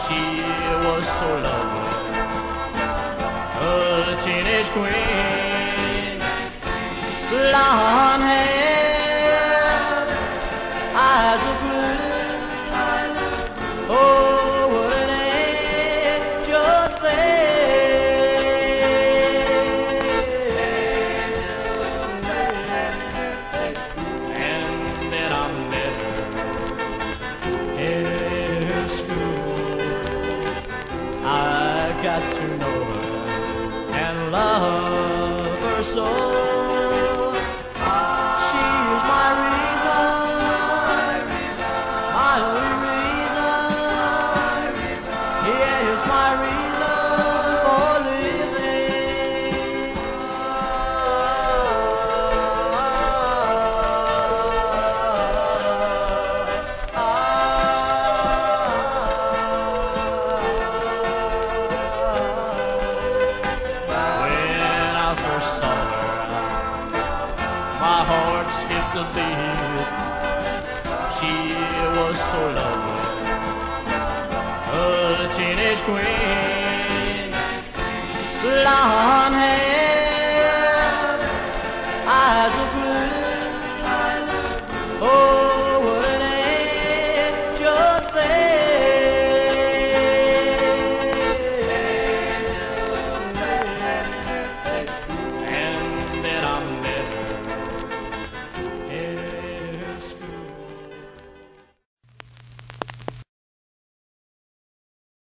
she was so lovely, a teenage queen, blonde hair, eyes of blue. Oh, what an angel thing. And then I met her in school. I got to know her and love her so.